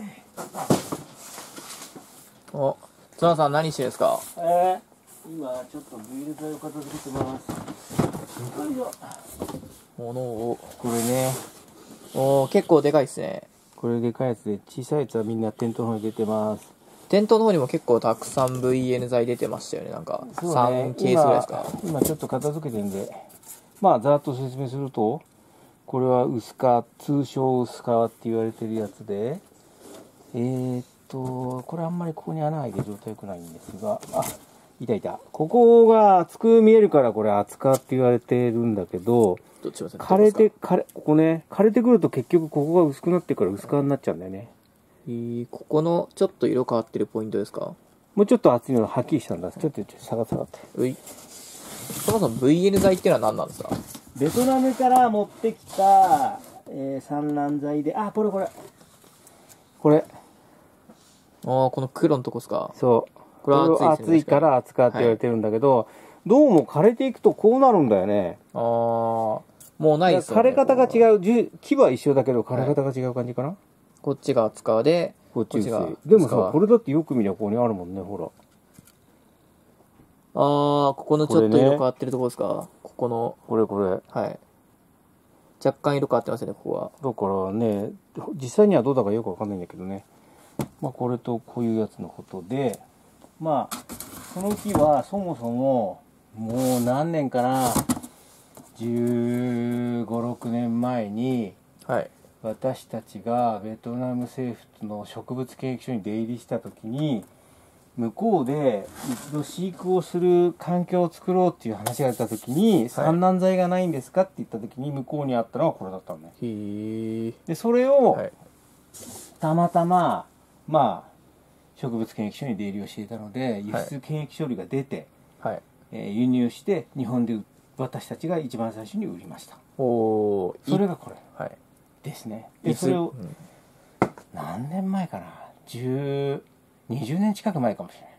お、綱さん何してるんですか？ 今ちょっとビール剤を片付けてます。 物を。 これね、 おー、結構でかいですね。 これでかいやつで、小さいやつはみんなテントの方に出てます。 テントの方にも結構たくさん VN 剤出てましたよね。なんか3ケースぐらいですか？ 今ちょっと片付けてるんで、まあざっと説明すると、これは薄皮、通称薄皮って言われてるやつで、これあんまりここに穴開いて状態良くないんですが、いたいた。ここが厚く見えるからこれ厚皮って言われてるんだけど、 どっちもここね、枯れてくると結局ここが薄くなってから薄皮になっちゃうんだよね。 ここのちょっと色変わってるポイントですか？ もうちょっと厚いのがはっきりしたんだ。ちょっと下がって。 そもそも VN 剤っていうのは何なんですか？ ベトナムから持ってきた、産卵剤で、これ。 この黒のとこですか？ そう。 これは熱いから厚皮って言われてるんだけど、どうも枯れていくとこうなるんだよね。 もうないですよね。 枯れ方が違う。木は一緒だけど枯れ方が違う感じかな。 こっちが厚皮で、 こっち薄い。 がでもさ、これだってよく見りゃここにあるもんね、ほら。 ここのちょっと色変わってるとこですか？ここの。 これ。 はい。若干色変わってますよね、ここは。 だからね、実際にはどうだかよくわかんないんだけどね。まあこれとこういうやつのことで、まあ、この木はそもそも、もう何年かな、15、6年前に、 はい。 私たちがベトナム政府の植物検疫所に出入りした時に、向こうで一度飼育をする環境を作ろうっていう話が出た時に、産卵剤がないんですかって言った時に向こうにあったのがこれだったんだよ。でそれを、たまたままあ植物検疫所に出入りをしていたので、輸出検疫処理が出て、輸入して日本で私たちが一番最初に売りました。それがこれ、ですね。でそれを、何年前かな、20年近く前かもしれない。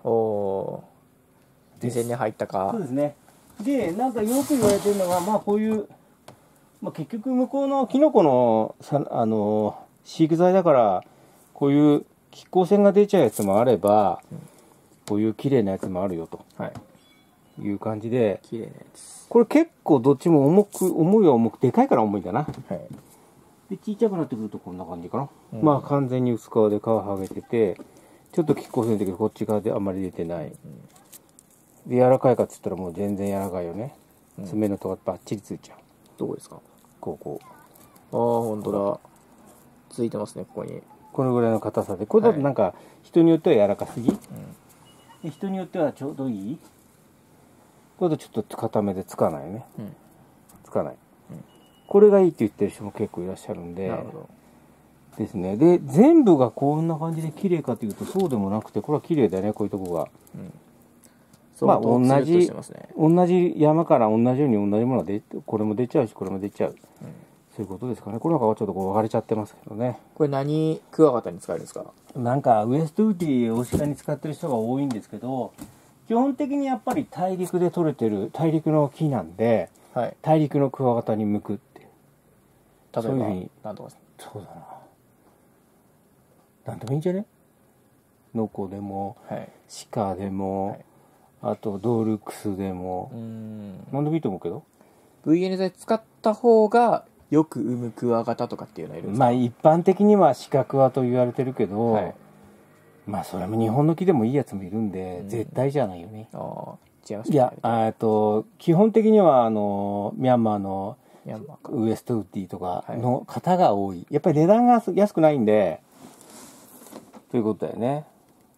2000年入ったか。 そうですね。でなんかよく言われてるのが、まあこういう、まあ、結局向こうのキノコの飼育材だから、こういう亀甲線が出ちゃうやつもあれば、こういう綺麗なやつもあるよと、いう感じで、 綺麗なやつ。 これ結構どっちも重いは重く、でかいから重いんだな。でちっちゃくなってくるとこんな感じかな。まあ完全に薄皮で皮剥げてて、ちょっと亀甲線だけどこっち側であんまり出てない。で柔らかいかっつったらもう全然柔らかいよね。爪のとこバッチリついちゃう。 どこですか？ こう。 本当だ。ついてますね、ここに。 このぐらいの硬さで。これだとなんか人によっては柔らかすぎ、で人によってはちょうどいい。これだとちょっと硬めでつかないね。つかない。これがいいって言ってる人も結構いらっしゃるんで。 なるほど。 ですね。で、全部がこんな感じで綺麗かというとそうでもなくて、これは綺麗だよね、こういうとこが。まあ同じ山から同じように同じもので、これも出ちゃうし、これも出ちゃう。そういうことですかね。これなんかはちょっとこう分かれちゃってますけどね。 これ何クワガタに使えるんですか？ なんかウエストウッディ大鹿に使ってる人が多いんですけど、基本的にやっぱり大陸で採れてる大陸の木なんで、大陸のクワガタに向くっていう。 例えばそういうふうに。 なんとか。 そうだな。なんでもいいんじゃね？ノコでも、シカでも、あとドールクスでも、なんでもいいと思うけど。 VN 剤使った方がよく産むクワガタとかっていうのはいるんですか？ まあ一般的にはシカクワと言われてるけど、まあそれも日本の木でもいいやつもいるんで、絶対じゃないよね。 違います。 いや、基本的にはミャンマーのウエストウッディとかの方が多い。やっぱり値段が安くないんで、ということだよね。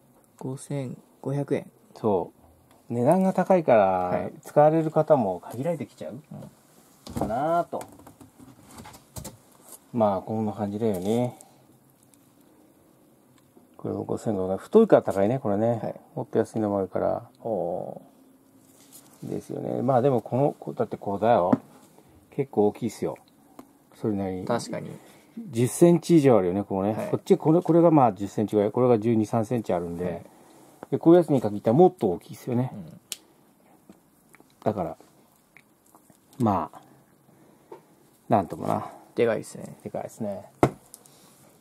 5500円。 そう。値段が高いから、使われる方も限られてきちゃうかなと。まあ、こんな感じだよね。これも5500円。太いから高いね、これね。もっと安いのもあるから。ですよね。まあでも、だってこうだよ。結構大きいっすよ。それなりに。 確かに。 10センチ以上あるよね、こうね。こっち、これがまあ10センチぐらい。これが12、3センチあるんで。でこういうやつに限ったらもっと大きいですよね。だから、まあ、なんともな。 でかいですね。 でかいですね。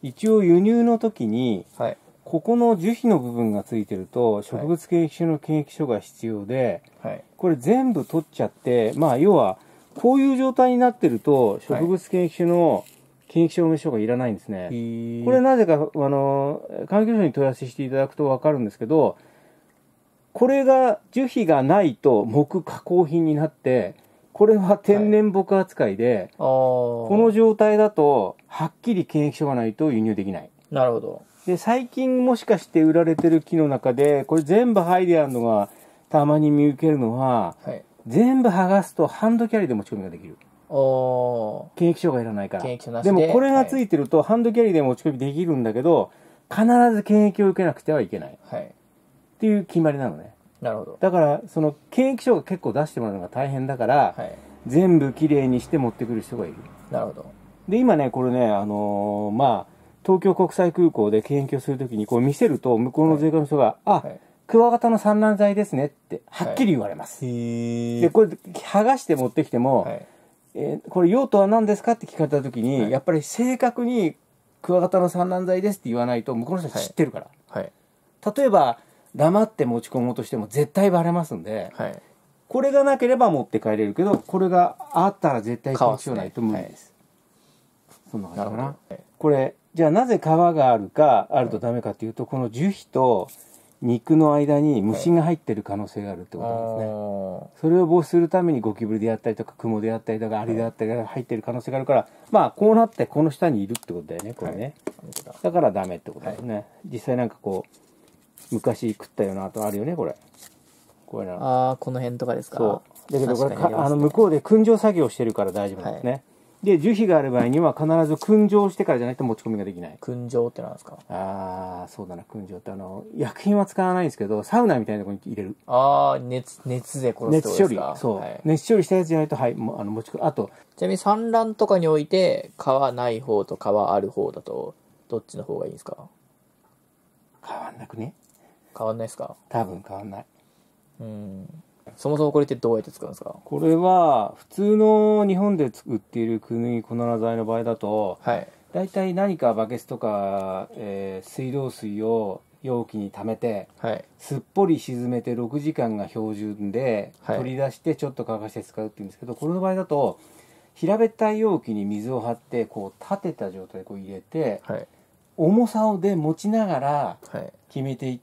一応輸入の時に、 はい。 ここの樹皮の部分がついてると、植物検疫所の検疫書が必要で、 はい。 これ全部取っちゃって、まあ要は、こういう状態になってると、植物検疫所の検疫証明書がいらないんですね。これなぜか、環境省に問い合わせしていただくとわかるんですけど、これが、樹皮がないと木加工品になって、これは天然木扱いで、この状態だと、はっきり検疫書がないと輸入できない。 なるほど。 で、最近もしかして売られてる木の中で、これ全部剥いであるのが、たまに見受けるのは、 はい。 全部剥がすとハンドキャリーで持ち込みができる。検疫書がいらないから。 検疫書なしでもこれがついてると、ハンドキャリーで持ち込みできるんだけど、必ず検疫を受けなくてはいけない。 はい。 っていう決まりなのね。 なるほど。 だから、その検疫書が結構出してもらうのが大変だから、 はい。 全部きれいにして持ってくる人がいる。 なるほど。 で、今ね、これね、まあ、東京国際空港で検疫をするときに、こう見せると、向こうの税関の人が、 はい、 クワガタの産卵剤ですねって、はっきり言われます。で、これ、剥がして持ってきても、これ用途は何ですかって聞かれたときに、やっぱり正確にクワガタの産卵剤ですって言わないと、向こうの人は知ってるから。例えば、黙って持ち込もうとしても絶対バレますんで、これがなければ持って帰れるけど、これがあったら絶対検疫証ないと無理です。そんな感じかな。これ、じゃあなぜ皮があるとダメかっていうと、この樹皮と肉の間に虫が入ってる可能性があるってことなんですね。それを防止するためにゴキブリであったりとか、クモであったりとか、アリであったりが入ってる可能性があるから、まあこうなってこの下にいるってことだよね、これね。だからダメってことですね。実際なんかこう、昔食ったような跡あるよね、これ。これな。 ああ、この辺とかですか。 そう。だけどこれ、向こうで燻蒸作業してるから大丈夫なんですね。で、樹皮がある場合には必ず燻蒸してからじゃないと持ち込みができない。 燻蒸ってなんですか？ ああ、そうだな、燻蒸って薬品は使わないんですけど、サウナみたいなところに入れる。 ああ、熱で殺すってことですか？ 熱処理。そう。熱処理したやつじゃないと、持ち込み、あと。 ちなみに産卵とかにおいて、皮ない方と皮ある方だと、どっちの方がいいですか？ 変わんなくね？ 変わんないですか？ 多分変わんない。 そもそもこれってどうやって使うんですか？ これは普通の日本で売っているクヌギコナラ剤の場合だと、だいたい何かバケツとか、水道水を容器に溜めて、すっぽり沈めて6時間が標準で、取り出してちょっと乾かして使うっていうんですけど、これの場合だと平べったい容器に水を張ってこう立てた状態でこう入れて、重さを持ちながら決めていって、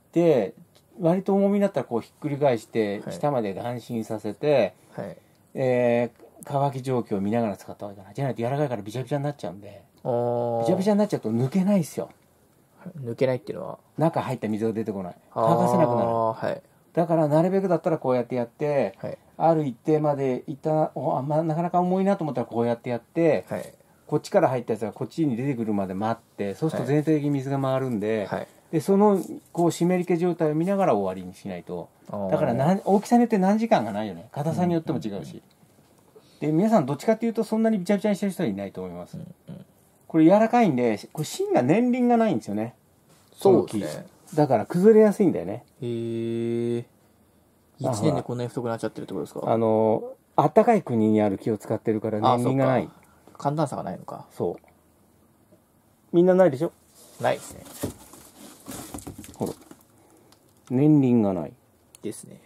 割と重みになったらこうひっくり返して下まで眼心させて、乾き状況を見ながら使ったわけだな。じゃないと柔らかいからびちゃびちゃになっちゃうんで、びちゃびちゃになっちゃうと抜けないですよ。 抜けないっていうのは中入った水が出てこない。乾かせなくなる。だからなるべくだったらこうやってやって、ある一定までいったなかなか重いなと思ったらこうやってやって、こっちから入ったやつがこっちに出てくるまで待って、そうすると全体的に水が回るんで、でそのこう湿り気状態を見ながら終わりにしないと。だから大きさによって何時間がないよね。硬さによっても違うし。で皆さんどっちかっていうとそんなにびちゃびちゃにしてる人はいないと思います。これ柔らかいんで、これ芯が年輪がないんですよね。 そうですね。 だから崩れやすいんだよね。 へえ。1年でこんなに太くなっちゃってるってことですか？ あったかい国にある木を使ってるから年輪がない。 寒暖差がないのか。 そう。みんなないでしょ？ ないですね。 ほら。年輪がない。 ですね。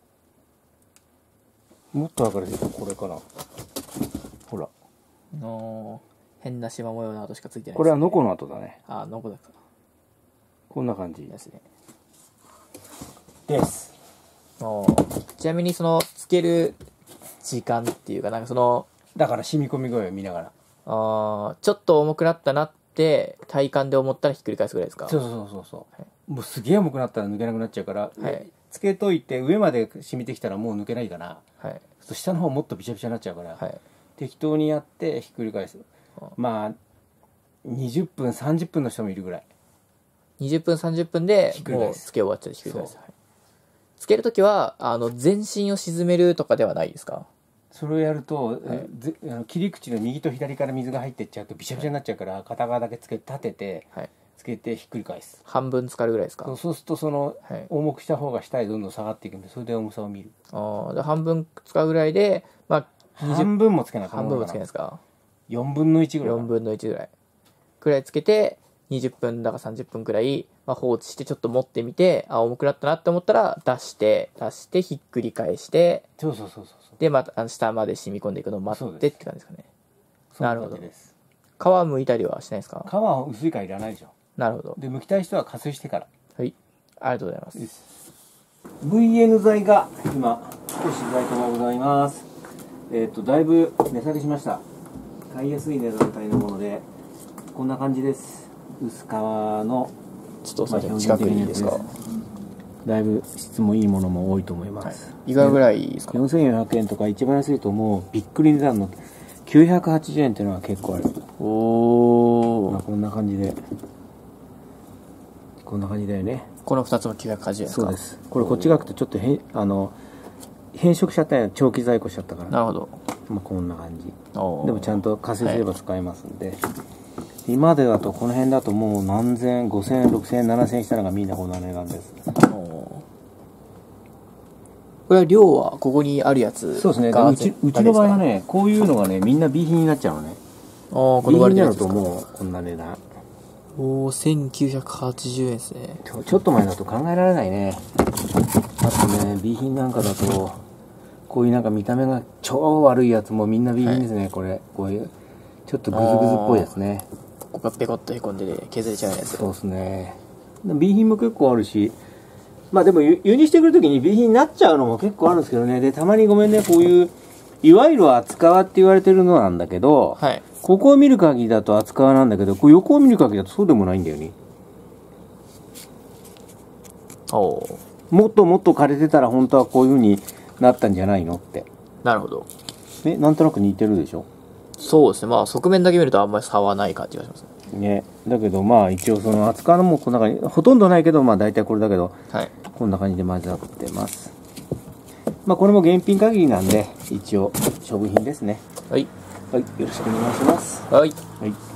もっと分かるでしょ？これかな。ほら。 変な縞模様の跡しかついてない、 これはノコの跡だね。 ノコだか。 こんな感じですね。 です。 ちなみにつける時間っていうか、なんかだから染み込み具合を見ながら。 ちょっと重くなったなって体感で思ったらひっくり返すぐらいですか？ そう、もうすげえ重くなったら抜けなくなっちゃうから、つけといて上まで染みてきたらもう抜けないかな。下の方もっとびちゃびちゃになっちゃうから、適当にやってひっくり返す。まあ20分30分の人もいるぐらい。 20分30分でもうつけ終わっちゃう。ひっくり返す。つけるときは全身を沈めるとかではないですか？ それをやると、切り口の右と左から水が入ってっちゃうとびちゃびちゃになっちゃうから、片側だけ立てて、つけてひっくり返す。 半分浸かるぐらいですか？ そうすると重くした方が下へどんどん下がっていくんで、それで重さを見る。 半分使うぐらいで、 半分もつけなかった。 半分もつけないですか？ 4分の1ぐらい。 4分の1ぐらいくらいつけて、 20分だか30分くらい、まあ、放置してちょっと持ってみて、あ、重くなったなって思ったら出してひっくり返して、 そうそうそうそう。 で、また下まで染み込んでいくのを待ってって感じですかね。なるほど。 そうです。 皮剥いたりはしないですか？ 皮は薄いからいらないでしょ。 なるほど。 で、剥きたい人は加水してから。 はい。ありがとうございます。 VN 材が今、少し在庫がございます。だいぶ値下げしました。買いやすい値段帯のもので、こんな感じです。薄皮の、 ちょっと近くにいいですか？ だいぶ質もいいものも多いと思います。 いくらぐらいですか ？4400円とか一番安いともうびっくり値段の980円っていうのは結構ある。 おー、 まあ、こんな感じで。こんな感じだよね。 この2つも980円ですか？ そうです。これこっちがくとちょっと変色しちゃったよ。長期在庫しちゃったから。 なるほど。 まあ、こんな感じ。でおー、 もちゃんと加水すれば使えますんで。今でだとこの辺だともう何千、5000円、6000円、7000円したのがみんなこんな値段です。 これは量はここにあるやつ？ そうですね。うちの場合はね、こういうのがね、みんな B 品になっちゃうのね。 この割になるともうこんな値段。 おー、1980円ですね。 ちょっと前だと考えられないね。あとね、B 品なんかだと、こういうなんか見た目が超悪いやつもみんな B 品ですね、はい、これ。こういう、ちょっとグズグズっぽいやつね。 ここがペコッとへこんで削れちゃうやつ。 そうですね。B 品も結構あるし、まあでも輸入してくるときに B 品になっちゃうのも結構あるんですけどね。で、たまにごめんね、こういう、いわゆる厚皮って言われてるのなんだけど、はい、ここを見る限りだと厚皮なんだけど、こう横を見る限りだとそうでもないんだよね。もっともっと枯れてたら本当はこういう風になったんじゃないのって。 なるほど。 なんとなく似てるでしょ？ そうですね。まあ側面だけ見るとあんまり差はない感じがしますね。 ね。だけどまあ一応その厚皮のもこの中にほとんどないけど、まあ大体これだけど、はい、こんな感じで混ざってます。まあこれも現品限りなんで一応処分品ですね。はい。はい。よろしくお願いします。 はい。 はい。